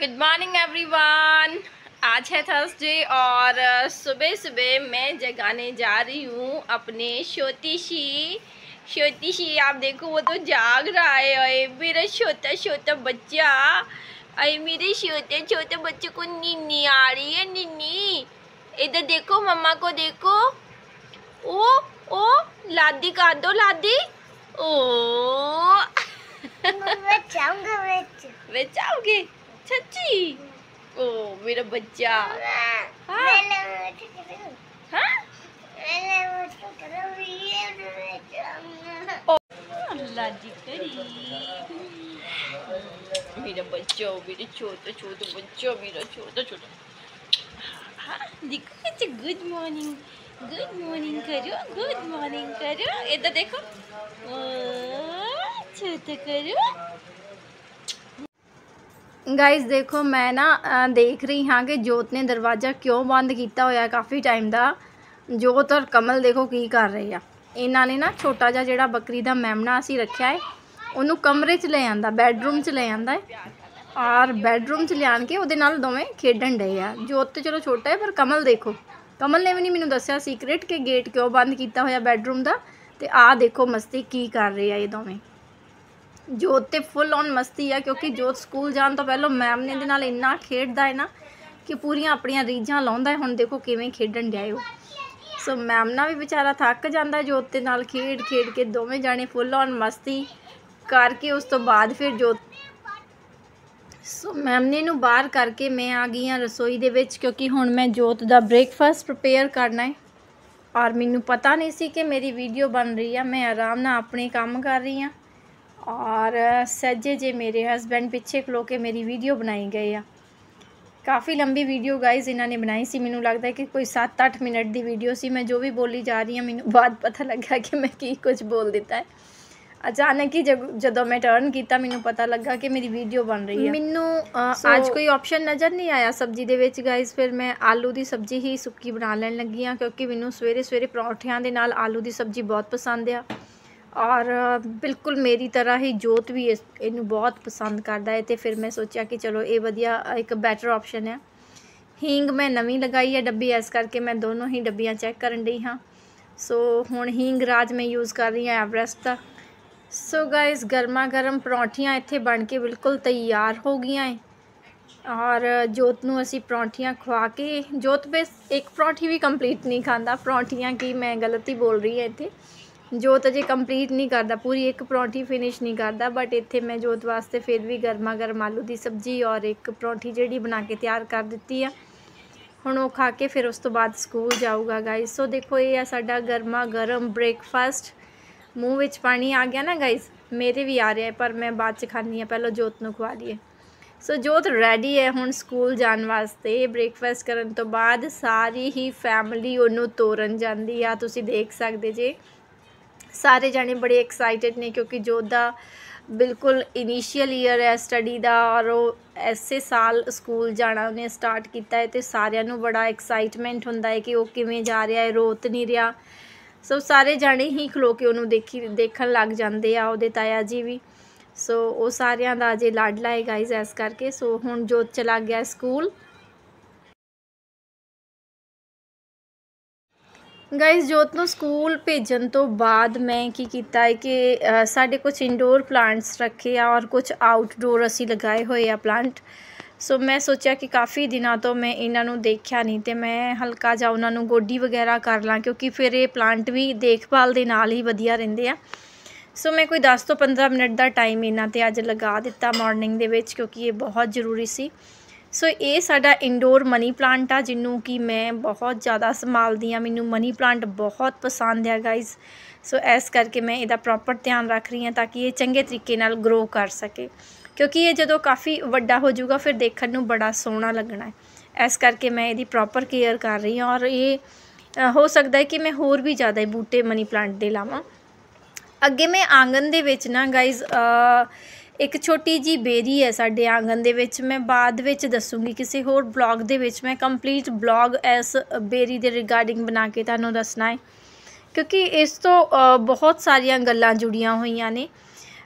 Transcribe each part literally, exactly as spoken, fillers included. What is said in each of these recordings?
Good morning everyone. आज है Thursday और सुबह सुबह मैं जगाने जा रही हूँ अपने छोटी सी छोटी सी आप देखो वो तो जाग रहा है। अरे मेरा छोटा छोटा बच्चा, अरे मेरे छोटे छोटे बच्चे को नींद आ रही है। नीनी इधर देखो, मम्मा को देखो। ओ ओ लादी का दो लादी। ओ बचाओगे सच्ची? ओ मेरा बच्चा। हाँ? हाँ? अल्लाह जी करी मेरा बच्चा, मेरे छोटा छोटा बच्चा, मेरा छोटा छोटा। हाँ देखो बच्चा, गुड मॉर्निंग गुड मॉर्निंग करो, गुड मॉर्निंग करो। इधर देखो, छोटा करो। गाइस देखो, मैं ना देख रही हाँ कि जोत ने दरवाज़ा क्यों बंद किया होया काफ़ी टाइम का। जोत और कमल देखो की कर रहे हैं। इन्हों ने ना छोटा जा जिहड़ा बकरी का मेमना असी रखा है, उन्होंने कमरे च ले आंदा, बैडरूम च ले आंदा है और बैडरूम च लिया के उहदे नाल दोवें खेडन डे आ। जोत तो चलो छोटा है, पर कमल देखो, कमल ने भी नहीं मैनूं दस्सिया सीक्रेट कि गेट क्यों बंद किया होया बैडरूम का। तो आ देखो मस्ती की कर रहे हैं ये दोवें। जोत तो फुल ऑन मस्ती है, क्योंकि जोत स्कूल जाने तो पहलों मैम ने दे नाल इन्ना खेडदा है ना कि पूरियां अपनियां रीझां लाउंदा है। हुण देखो किवें खेडन डया हो। सो मैम ना भी बेचारा थक जाता है जोत दे नाल खेड खेड के। दोवें जाने फुल ऑन मस्ती करके उस तो बाद फिर जोत सो मैम ने नूं बाहर करके मैं आ गई हाँ रसोई दे विच, क्योंकि हुण मैं जोत दा ब्रेकफास्ट प्रिपेयर करना है। और मैनूं पता नहीं सी कि मेरी वीडियो बन रही है। मैं आराम नाल अपने काम कर रही हाँ और सज्जे जे मेरे हस्बैंड पिछे खलो के मेरी वीडियो बनाई गए आ। काफ़ी लंबी वीडियो गाइज इन्होंने बनाई सी। मैनूं लगता है कि कोई सत्त अठ मिनट की वीडियो सी। मैं जो भी बोली जा रही हूँ मैनूं बाद पता लगा कि मैं की कुछ बोल दिता है। अचानक ही जब जदों मैं टर्न किया मैनूं पता लगा कि मेरी वीडियो बन रही है। मैनूं so, अज कोई ऑप्शन नज़र नहीं आया सब्जी दे विच गाइज। फिर मैं आलू की सब्जी ही सुक्की बना लैन लगी हाँ, क्योंकि मैनूं सवेरे सवेरे परौठियां दे नाल आलू की सब्जी बहुत पसंद आ। और बिल्कुल मेरी तरह ही जोत भी इस इनू बहुत पसंद करता है। तो फिर मैं सोचा कि चलो ये वधिया एक बैटर ऑप्शन है। हींग मैं नवीं लगाई है डब्बी, इस करके मैं दोनों ही डब्बियां चैक करन डी हाँ। सो हुण हींग राज मैं यूज़ कर रही हाँ एवरेस्ट का। सो गाइस गर्मा गर्म परौंठियां इत्थे बन के बिल्कुल तैयार हो गई हैं और जोत नूं असी परौंठियां खवा के, जोत बस एक परौंठी भी कंप्लीट नहीं खाता। परौंठियां की मैं गलत ही बोल रही है, इत्थे जोत अजे कंप्लीट नहीं करता, पूरी एक परौंठी फिनिश नहीं करता। बट इत्थे मैं जोत वास्ते फिर भी गर्मा गर्म आलू की सब्जी और एक परौंठी जिहड़ी बना के तैयार कर दित्ती है। हुण वो खा के फिर उस तो बाद स्कूल जाऊगा गाइज। सो देखो ये है साडा गर्मा गर्म ब्रेकफास्ट। मूँह विच पानी आ गया ना गाइज, मेरे भी आ रहा है, पर मैं बाद च खानी है, पहलों जोत नूं खवा लईए। सो जोत रेडी है हुण स्कूल जाने वास्ते। ब्रेकफास्ट करन तो बाद सारी ही फैमिली उन्होंने तोरन जाती आ। तुसीं देख सकते जे सारे जाने बड़े एक्साइटेड ने, क्योंकि जोत दा बिल्कुल इनिशियल ईयर है स्टडी दा और वो ऐसे साल स्कूल जाना उन्हें स्टार्ट किया है। तो सारिਆਂ ਨੂੰ बड़ा एक्साइटमेंट होंदा है कि वो किवें जा रहा है, रोत नहीं रहा। सो सारे जाने ही खलो के उन्होंने देखी देखन लग जाते आ, उहदे ताया जी भी। सो वो सारिਆਂ ਦਾ अजे लाडला है गाइज इस करके। सो हुण जोत चला गया स्कूल। गाइज जोत नूं स्कूल भेजन तो बाद मैं की कीता है कि साडे कुछ इंडोर प्लांट्स रखे आ और कुछ आउटडोर असी लगाए हुए आ प्लांट। सो मैं सोचा कि काफ़ी दिनों तो मैं इन्हां नूं देखिया नहीं, तो मैं हल्का जा उन्हां नूं गोडी वगैरह कर ਲਾਂ, क्योंकि फिर ये प्लांट भी देखभाल दे नाल ही वधिया रहिंदे आ। सो मैं कोई दस तो पंद्रह मिनट का टाइम इन्हां ते अज लगा दिता मॉर्निंग दे विच, क्योंकि ये बहुत जरूरी सी। सो ये साडा इंडोर मनी प्लांट आ, जिन्हों कि मैं बहुत ज़्यादा संभालदी हाँ। मैनूं मनी प्लांट बहुत पसंद है गाइज। सो इस करके मैं इहदा प्रॉपर ध्यान रख रही हाँ ताकि ये चंगे तरीके नाल ग्रो कर सके, क्योंकि ये जदों काफ़ी वड्डा हो जाऊगा फिर देखने नूं बड़ा सोहना लगना है। इस करके मैं इहदी प्रॉपर केयर कर रही हाँ। और ये हो सकता है कि मैं होर भी ज़्यादा बूटे मनी प्लांट दे लावां। अगे मैं आंगन दे विच ना गाइज एक छोटी जी बेरी है साडे आंगन दे विच। मैं बाद विच दसूँगी किसी होर ब्लॉग दे विच। मैं कंप्लीट ब्लॉग इस बेरी दे रिगार्डिंग बना के तुहानूं दसना है, क्योंकि इस तो बहुत सारिया गल्लां जुड़ियां हुई ने।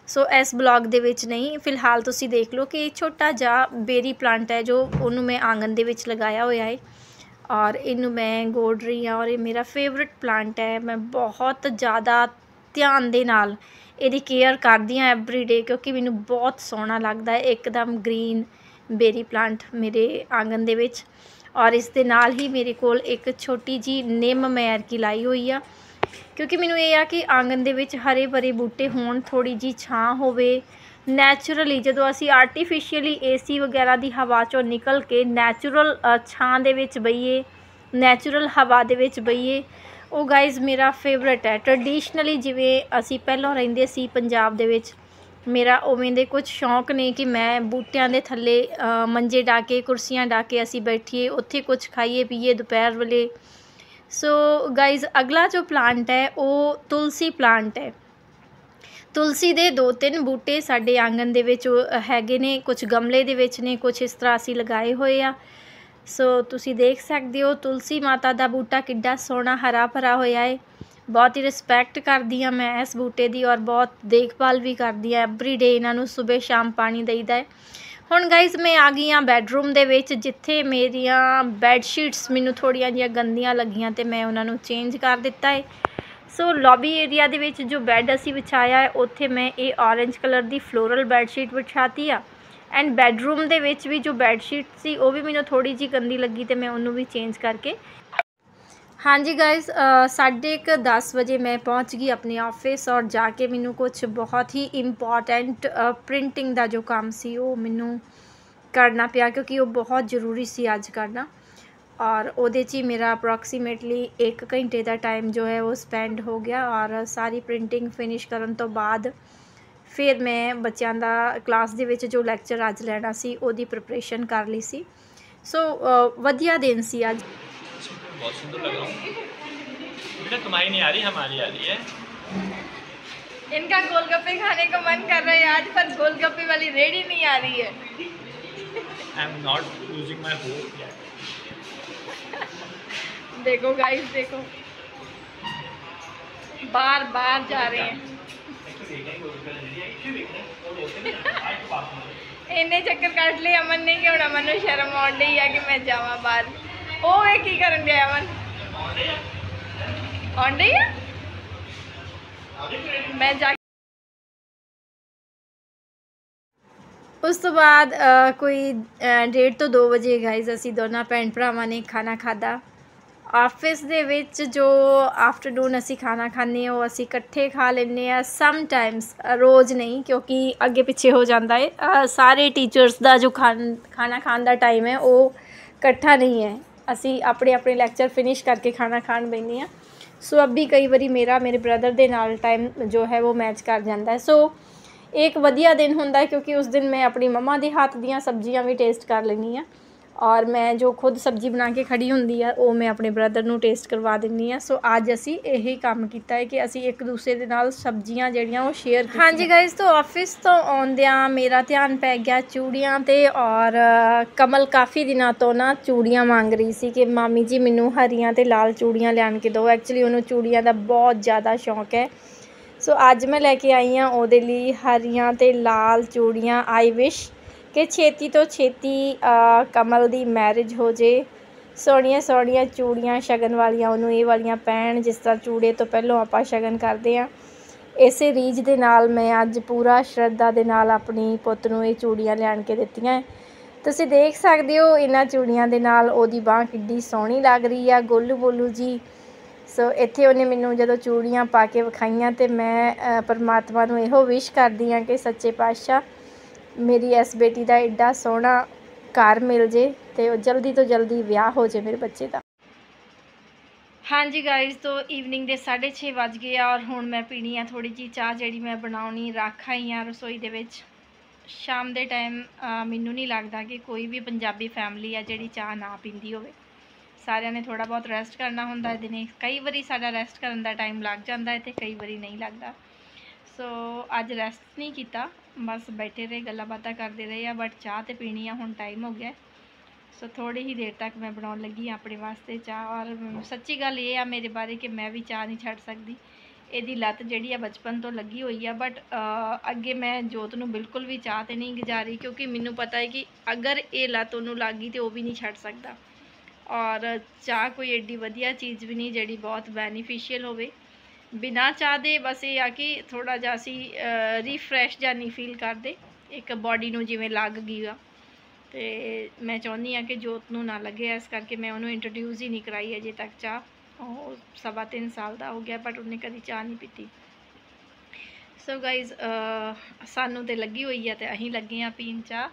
सो इस ब्लॉग दे विच नहीं, फिलहाल तुसी देख लो कि छोटा जा बेरी प्लांट है जो उन्होंने मैं आंगन दे विच लगाया हुआ है और इनू मैं गोड़ रही हाँ। और ये मेरा फेवरेट प्लांट है, मैं बहुत ज़्यादा ध्यान दे नाल इहदी केयर करदी हाँ एवरी डे, क्योंकि मैनू बहुत सोहना लगता है एकदम ग्रीन बेरी प्लांट मेरे आंगन दे विच। और इस दे नाल ही मेरे कोल एक छोटी जी निम मैर की लाई हुई आ, क्योंकि मैनू ये आ कि आंगन दे विच हरे भरे बूटे होण, थोड़ी जी छां होवे, नैचुरली जदों असी आर्टिफिशियली ए सी वगैरह की हवा चों निकल के नैचुरल छां दे विच बईए, नैचुरल हवा दे विच बईए, वो गाइज़ मेरा फेवरेट है। ट्रडिशनली जिवें असी पहलों रहिंदे सी पंजाब दे विच, मेरा उवें दे कुछ शौक ने कि मैं बूटियां दे थल्ले मंजे डा के कुर्सियां डा के असी बैठिए, उत्थे कुछ खाइए पीए दोपहर वेले। सो गाइज़ अगला जो प्लांट है वो तुलसी प्लांट है। तुलसी दे दो तीन बूटे साडे आंगन दे विच हैगे ने, कुछ गमले दे विच ने, कुछ इस तरह असी लगाए हुए आ। सो तुसी देख सकते हो तुलसी माता दा बूटा किड्डा सोहना हरा भरा होया है। बहुत ही रिस्पैक्ट करदी हाँ मैं इस बूटे दी और बहुत देखभाल भी करदी हाँ, एवरी डे इन्हां नूं सुबह शाम पानी देईदा है। हुण गाइज़ मैं आ गई हाँ बैडरूम दे विच, जिथे मेरियां बैडशीट्स मैनूं थोड़ियां जिहियां गंदियां लगियां ते मैं उन्हां नूं चेंज कर दिता है। सो लॉबी एरिया दे विच जो बैड असी विछाया है उत्थे मैं ये ऑरेंज कलर की फ्लोरल बैडशीट विछाती आ। एंड बैडरूम दे विच भी जो बैडशीट सी वो भी मैनूं थोड़ी जी गंदी लगी तो मैं उन्होंने भी चेंज करके। हाँ जी गाइज़, साढ़े एक दस बजे मैं पहुँच गई अपने ऑफिस और जाके मैनू कुछ बहुत ही इंपॉर्टेंट प्रिंटिंग का जो काम सी वो मैनू करना पिया, क्योंकि वो बहुत ज़रूरी सी अज करना। और उहदे च ही मेरा अप्रॉक्सीमेटली एक घंटे का टाइम जो है वो स्पेंड हो गया। और सारी प्रिंटिंग फिनिश करन तो बाद फिर मैं बच्चों का क्लास दे विच जो लैक्चर अज लैना सी उहदी प्रिपरेशन कर ली सी। सो वधिया दिन सी अज। बहुत सुंदर लग रहा हूँ बेटा, तुम्हारी नहीं आ रही, हमारी आ रही है। इनका गोलगप्पे खाने का मन कर रहा है आज, पर गोलगप्पे वाली रेडी नहीं आ रही है। I am not losing my hope yet. देखो गाइस, देखो बार बार जा रहे हैं। इन्ने चक्कर काट लिए अमन ने कि हुण अमन नूं शर्म आउण डई है कि मैं जावां बाहर। ओ वे की करन दिया अमन, आउण डई है मैं जा। उस तो बाद आ, कोई डेढ़ तो दो बजे गाइज असी दोनों भैन भरावां ने खाना खादा। ऑफिस दे विच जो आफ्टरनून असी खाना खाने वो असी इकट्ठे खा लेने आ, समटाइम्स रोज़ नहीं, क्योंकि अगे पिछे हो जाता है। आ, सारे टीचर्स का जो खान खाना खाने का टाइम है वो इकट्ठा नहीं है, असी अपने अपने लैक्चर फिनिश करके खाना खान बैठे हैं। सो अब भी कई बारी मेरा मेरे ब्रदर के नाल टाइम जो है वो मैच कर जाता है। सो एक वधिया दिन होंदा है, क्योंकि उस दिन मैं अपनी मम्मा के हाथ दियाँ सब्जियां भी टेस्ट कर लैनी हाँ और मैं जो खुद सब्जी बना के खड़ी होंदी है वो मैं अपने ब्रदर नूं टेस्ट करवा दिंदी हाँ। सो अज असी यही काम किया है कि असी एक दूसरे के नाल सब्जियां जिहड़ियां वो शेयर। हाँ जी गाइज, तो ऑफिस तो आउंदियां मेरा ध्यान पै गया चूड़ियां ते। और कमल काफ़ी दिनों तो ना चूड़ियां मांग रही सी कि मामी जी मैनू हरियां ते लाल चूड़ियां लियान के दो। एक्चुअली उन्होंने चूड़ियां का बहुत ज़्यादा शौक है। सो अज मैं लैके आई हाँ उहदे लई हरियां ते लाल चूड़ियां। आई विश कि छेती तो छेती आ, कमल दी मैरिज हो जे, सोहणियां सोहणियां चूड़ियां शगन वालियां उन्होंने ये वालियां पैण, जिस तरह चूड़े तो पहलों आपां शगन करते हैं। इसे रीझ दे नाल मैं अज पूरा श्रद्धा दे नाल अपनी पुत्त नूं ये चूड़ियां लियान के दित्तियां है। तुसी देख सकते हो इन्हां चूड़ियां दे नाल ओहदी बांह किड्डी सोहणी लग रही है, गोलू बोलू जी। सो इत्थे उन्हें मैनू जो चूड़ियां पा के विखाइयां तो मैं परमात्मा नूं इहो विश करदी हाँ कि सच्चे पातशाह मेरी इस बेटी का एडा सोहना घर मिल जे तो जल्दी तो जल्दी विआह हो जाए मेरे बच्चे का। हाँ जी गाइज, तो ईवनिंग के साढ़े छे बज गए और हुण मैं पीनी है थोड़ी जी चाह जी मैं बनानी रख आई हाँ रसोई दे विच। शाम के टाइम मैनू नहीं लगता कि कोई भी पंजाबी फैमिली है जी चाह ना पींदी होवे। सारिਆਂ ने थोड़ा बहुत रेस्ट करना होंदा है दिने, कई बारी साडा रेस्ट करन दा टाइम लग जाता है तो कई बारी नहीं लगता। सो अज रेस्ट नहीं किया, बस बैठे रहे गल्लां बातां करते रहे, बट चाह तो पीनी है, हुण टाइम हो गया। सो थोड़ी ही देर तक मैं बनाने लगी अपने वास्ते चाह। और सच्ची गल ये आ मेरे बारे कि मैं भी चाह नहीं छड्ड सकदी, ਇਹਦੀ ਲੱਤ ਜਿਹੜੀ ਆ ਬਚਪਨ ਤੋਂ ਲੱਗੀ ਹੋਈ ਆ, ਬਟ ਅੱਗੇ ਮੈਂ ਜੋਤ ਨੂੰ ਬਿਲਕੁਲ ਵੀ ਚਾਹ ਤੇ ਨਹੀਂ ਗੁਜ਼ਾਰੀ, ਕਿਉਂਕਿ ਮੈਨੂੰ ਪਤਾ ਹੈ ਕਿ ਅਗਰ ਇਹ ਲੱਤ ਉਹਨੂੰ ਲੱਗ ਗਈ ਤੇ ਉਹ ਵੀ ਨਹੀਂ ਛੱਡ ਸਕਦਾ। ਔਰ ਚਾਹ ਕੋਈ ਏਡੀ ਵਧੀਆ ਚੀਜ਼ ਵੀ ਨਹੀਂ ਜਿਹੜੀ ਬਹੁਤ ਬੈਨੀਫੀਸ਼ੀਅਲ ਹੋਵੇ। ਬਿਨਾਂ ਚਾਹ ਦੇ ਬਸ ਇਹ ਆ ਕਿ ਥੋੜ੍ਹਾ ਜਿਹਾ ਅਸੀਂ ਰੀਫਰੈਸ਼ ਜਿਹਾ ਨਹੀਂ ਫੀਲ ਕਰਦੇ, ਇੱਕ ਬਾਡੀ ਨੂੰ ਜਿਵੇਂ ਲੱਗ ਗਈ ਆ। ਤੇ ਮੈਂ ਚਾਹੁੰਦੀ ਹਾਂ ਕਿ ਜੋਤ ਨੂੰ ਨਾ ਲੱਗੇ, ਇਸ ਕਰਕੇ ਮੈਂ ਉਹਨੂੰ ਇੰਟਰੋਡਿਊਸ ਹੀ ਨਹੀਂ ਕਰਾਈ ਅਜੇ ਤੱਕ ਚਾਹ। ਉਹ ਸਵਾ ਤਿੰਨ ਸਾਲ ਦਾ ਹੋ ਗਿਆ, ਬਟ ਉਹਨੇ ਕਦੀ ਚਾਹ ਨਹੀਂ ਪੀਤੀ। ਸੋ ਗਾਈਜ਼ ਸਾਨੂੰ ਤੇ ਲੱਗੀ ਹੋਈ ਆ ਤੇ ਅਸੀਂ ਲੱਗੇ ਆ ਪੀਣ ਚਾਹ।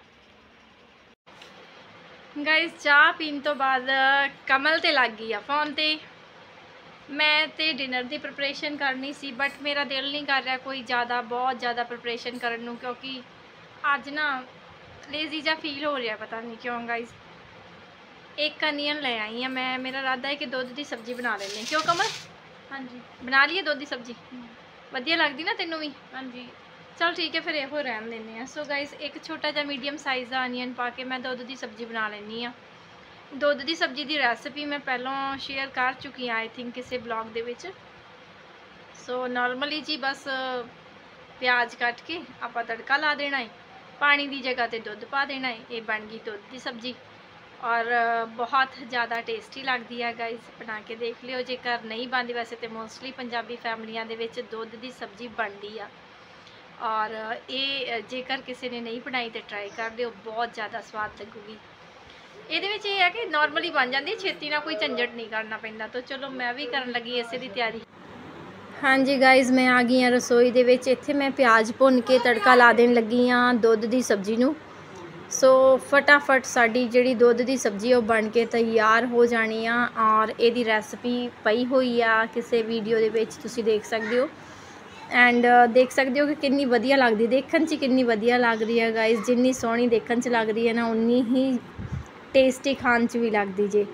ਗਾਈਜ਼ ਚਾਹ ਪੀਣ ਤੋਂ ਬਾਅਦ ਕਮਲ ਤੇ ਲੱਗ ਗਈ ਆ ਫੋਨ ਤੇ। ਮੈਂ ਤੇ ਡਿਨਰ ਦੀ ਪ੍ਰਿਪਰੇਸ਼ਨ ਕਰਨੀ ਸੀ, ਬਟ ਮੇਰਾ ਦਿਲ ਨਹੀਂ ਕਰ ਰਿਹਾ ਕੋਈ ਜ਼ਿਆਦਾ ਬਹੁਤ ਜ਼ਿਆਦਾ ਪ੍ਰਿਪਰੇਸ਼ਨ ਕਰਨ ਨੂੰ, ਕਿਉਂਕਿ ਅੱਜ ਨਾ ਲੇਜ਼ੀ ਜਿਹਾ ਫੀਲ ਹੋ ਰਿਹਾ, ਪਤਾ ਨਹੀਂ ਕਿਉਂ ਗਾਈਜ਼। ਇੱਕ ਅਨੀਅਨ ਲੈ ਆਈ ਹਾਂ ਮੈਂ, ਮੇਰਾ ਇਰਾਦਾ ਹੈ ਕਿ ਦੁੱਧ ਦੀ ਸਬਜ਼ੀ ਬਣਾ ਲੈਂਦੇ ਹਾਂ। ਕਿਉਂ ਕਮਲ? ਹਾਂਜੀ ਬਣਾ ਲਈਏ ਦੁੱਧ ਦੀ ਸਬਜ਼ੀ, ਵਧੀਆ ਲੱਗਦੀ ਨਾ ਤੈਨੂੰ ਵੀ? ਹਾਂਜੀ ਚਲ ਠੀਕ ਹੈ, ਫਿਰ ਇਹੋ ਰਹਿਣ ਦਿੰਦੇ ਹਾਂ। ਸੋ ਗਾਈਜ਼ ਇੱਕ ਛੋਟਾ ਜਿਹਾ ਮੀਡੀਅਮ ਸਾਈਜ਼ ਦਾ ਅਨੀਅਨ ਪਾ ਕੇ ਮੈਂ ਦੁੱਧ ਦੀ ਸਬਜ਼ੀ ਬਣਾ ਲੈਂਦੀ ਹਾਂ। ਦੁੱਧ ਦੀ ਸਬਜ਼ੀ ਦੀ ਰੈਸਪੀ ਮੈਂ ਪਹਿਲਾਂ ਸ਼ੇਅਰ ਕਰ ਚੁੱਕੀ ਹਾਂ ਆਈ ਥਿੰਕ ਕਿਸੇ ਬਲੌਗ ਦੇ ਵਿੱਚ। ਸੋ ਨਾਰਮਲੀ ਜੀ ਬਸ ਪਿਆਜ਼ ਕੱਟ ਕੇ ਆਪਾਂ ਤੜਕਾ ਲਾ ਦੇਣਾ ਹੈ, ਪਾਣੀ ਦੀ ਜਗ੍ਹਾ ਤੇ ਦੁੱਧ ਪਾ ਦੇਣਾ ਹੈ। ਇਹ ਬਣ ਗਈ ਦੁੱਧ ਦੀ ਸਬਜ਼ੀ ਔਰ ਬਹੁਤ ਜ਼ਿਆਦਾ ਟੇਸਟੀ ਲੱਗਦੀ ਹੈ ਗਾਈਜ਼, ਬਣਾ ਕੇ ਦੇਖ ਲਿਓ ਜੇਕਰ ਨਹੀਂ ਬਣਦੀ। ਵੈਸੇ ਤੇ ਮੋਸਟਲੀ ਪੰਜਾਬੀ ਫੈਮਲੀਆਂ ਦੇ ਵਿੱਚ ਦੁੱਧ ਦੀ ਸਬਜ਼ੀ ਬਣਦੀ ਆ, ਔਰ ਇਹ ਜੇਕਰ ਕਿਸੇ ਨੇ ਨਹੀਂ ਬਣਾਈ ਤੇ ਟਰਾਈ ਕਰ ਲਿਓ, ਬਹੁਤ ਜ਼ਿਆਦਾ ਸਵਾਦ ਲੱਗੂਗੀ। ਇਹਦੇ ਵਿੱਚ ਇਹ ਹੈ ਕਿ ਨਾਰਮਲੀ ਬਣ ਜਾਂਦੀ, ਛੇਤੀ ਨਾਲ ਕੋਈ ਝੰਜਟ ਨਹੀਂ ਕਰਨਾ ਪੈਂਦਾ। ਤਾਂ ਚਲੋ ਮੈਂ ਵੀ ਕਰਨ ਲੱਗੀ ਇਸੇ ਦੀ ਤਿਆਰੀ। ਹਾਂਜੀ ਗਾਈਜ਼ ਮੈਂ ਆ ਗਈ ਹਾਂ ਰਸੋਈ ਦੇ ਵਿੱਚ। ਇੱਥੇ ਮੈਂ ਪਿਆਜ਼ ਭੁੰਨ ਕੇ ਤੜਕਾ ਲਾ ਦੇਣ ਲੱਗੀ ਹਾਂ ਦੁੱਧ ਦੀ ਸਬਜ਼ੀ ਨੂੰ। ਸੋ ਫਟਾਫਟ ਸਾਡੀ ਜਿਹੜੀ ਦੁੱਧ ਦੀ ਸਬਜ਼ੀ ਉਹ ਬਣ ਕੇ ਤਿਆਰ ਹੋ ਜਾਣੀ ਆ, ਔਰ ਇਹਦੀ ਰੈਸਪੀ ਪਈ ਹੋਈ ਆ ਕਿਸੇ ਵੀਡੀਓ ਦੇ ਵਿੱਚ, ਤੁਸੀਂ ਦੇਖ ਸਕਦੇ ਹੋ। ਐਂਡ ਦੇਖ ਸਕਦੇ ਹੋ ਕਿ ਕਿੰਨੀ ਵਧੀਆ ਲੱਗਦੀ, ਦੇਖਣ 'ਚ ਕਿੰਨੀ ਵਧੀਆ ਲੱਗਦੀ ਹੈ ਗਾਈਜ਼। ਜਿੰਨੀ ਸੋਹਣੀ ਦੇਖਣ 'ਚ ਲੱਗਦੀ ਹੈ ਨਾ, ਉਨੀ ਹੀ ਟੇਸਟੀ ਖਾਣ 'ਚ ਵੀ ਲੱਗਦੀ ਜੇ।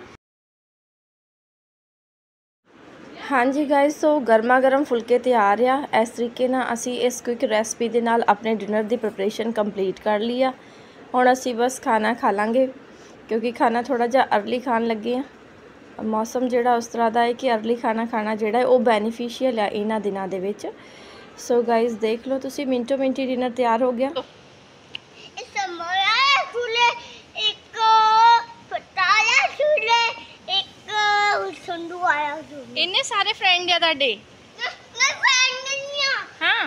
ਹਾਂਜੀ ਗਾਈਜ਼ ਸੋ ਗਰਮਾ ਗਰਮ ਫੁਲਕੇ ਤਿਆਰ ਆ। ਇਸ ਤਰੀਕੇ ਨਾਲ ਅਸੀਂ ਇਸ ਕੁਇਕ ਰੈਸਪੀ ਦੇ ਨਾਲ ਆਪਣੇ ਡਿਨਰ ਦੀ ਪ੍ਰਿਪਰੇਸ਼ਨ ਕੰਪਲੀਟ ਕਰ ਲਈ ਆ। ਹੁਣ ਅਸੀਂ ਬਸ ਖਾਣਾ ਖਾ ਲਾਂਗੇ, ਕਿਉਂਕਿ ਖਾਣਾ ਥੋੜ੍ਹਾ ਜਿਹਾ ਅਰਲੀ ਖਾਣ ਲੱਗੇ ਆ। ਮੌਸਮ ਜਿਹੜਾ ਉਸ ਤਰ੍ਹਾਂ ਦਾ ਹੈ ਕਿ ਅਰਲੀ ਖਾਣਾ ਖਾਣਾ ਜਿਹੜਾ ਉਹ ਬੈਨੀਫੀਸ਼ੀਅਲ ਆ ਇਹਨਾਂ ਦਿਨਾਂ ਦੇ ਵਿੱਚ। ਸੋ ਗਾਈਜ਼ ਦੇਖ ਲਓ ਤੁਸੀਂ, ਮਿੰਟੋ ਮਿੰਟੀ ਡਿਨਰ ਤਿਆਰ ਹੋ ਗਿਆ। ਇੰਨੇ ਸਾਰੇ ਫਰੈਂਡ ਆ ਤੁਹਾਡੇ? ਹਾਂ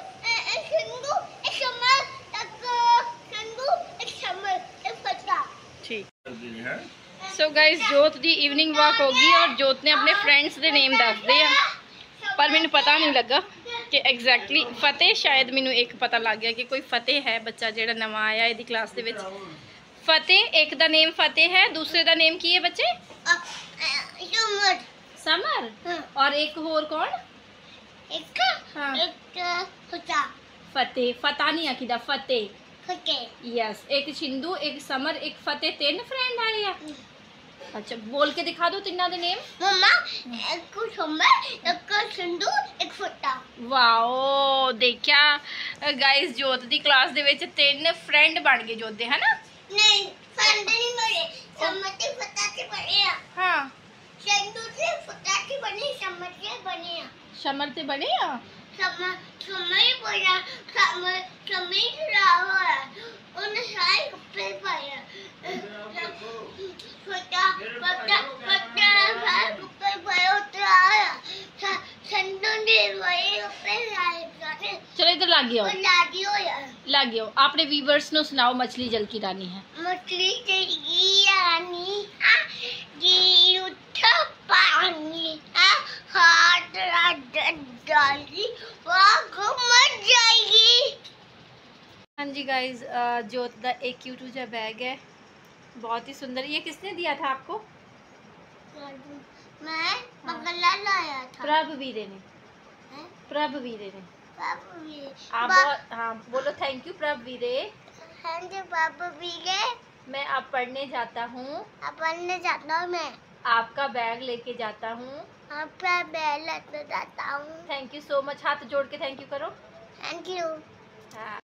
ਠੀਕ। ਸੋ ਗਾइस ਜੋਤ ਦੀ ਈਵਨਿੰਗ ਵਾਕ ਹੋ ਗਈ ਔਰ ਜੋਤ ਨੇ ਆਪਣੇ ਫਰੈਂड्स ਦੇ ਨੇਮ ਦੱਸਦੇ ਆ, ਪਰ ਮੈਨੂੰ ਪਤਾ ਨਹੀਂ ਲੱਗਾ ਕਿ ਐਗਜ਼ੈਕਟਲੀ ਫਤਿਹ, ਸ਼ਾਇਦ ਮੈਨੂੰ ਇੱਕ ਪਤਾ ਲੱਗ ਗਿਆ ਕਿ ਕੋਈ ਫਤਿਹ ਹੈ ਬੱਚਾ ਜਿਹੜਾ ਨਵਾਂ ਆਇਆ ਇਹਦੀ ਕਲਾਸ ਦੇ ਵਿੱਚ। ਫਤਿਹ, ਇੱਕ ਦਾ ਨੇਮ ਫਤਿਹ ਹੈ, ਦੂਸਰੇ ਦਾ ਨੇਮ ਕੀ ਹੈ ਬੱਚੇ? समर। समर हाँ। और एक होर कौन? एक हाँ। एक फतेह। फतेह फता नहीं आखिदा, फतेह फतेह यस। एक सिंधु, एक समर, एक फतेह, तीन फ्रेंड आए हैं। अच्छा बोल के दिखा दो तिन्ना दे नेम। मम्मा एक समर, एक सिंधु, एक फतेह। वाओ देखिया गाइस, जोत दी क्लास दे विच तीन फ्रेंड बन गए जोत दे, है ना? नहीं फ्रेंड नहीं बने, समर ते फतेह ते बने आ। हां सिंधु से फतेह ते बने, समर से बने आ। समर ते बने आ, समर समर ही बना, समर समर ही रहा है उन्हें सारे कपड़े पाए फतेह फतेह फतेह सारे कपड़े पाए उतर आया सिंधु ने वही कपड़े आए। चलो इधर ला गया लागी हो यार, ला गया। आपने व्यूअर्स नो सुनाओ मछली जल की रानी है। मछली जल की रानी जी उठा पानी हाथ डाली वहाँ मर जाएगी। हाँ जी गाइज, जोत का एक क्यूट सा बैग है, बहुत ही सुंदर। ये किसने दिया था आपको? मैं मंगला लाया था। प्रभ वीरे ने, प्रभ वीरे ने। आप बहुत हाँ बोलो थैंक यू प्रभ वीरे। थैंक यू प्रभ वीरे। मैं अब पढ़ने जाता हूँ, अब पढ़ने जाता हूँ मैं। आपका बैग लेके जाता हूँ, आपका बैग लेके जाता हूँ। Thank you so much. हाथ जोड़ के थैंक यू करो। Thank you. हाँ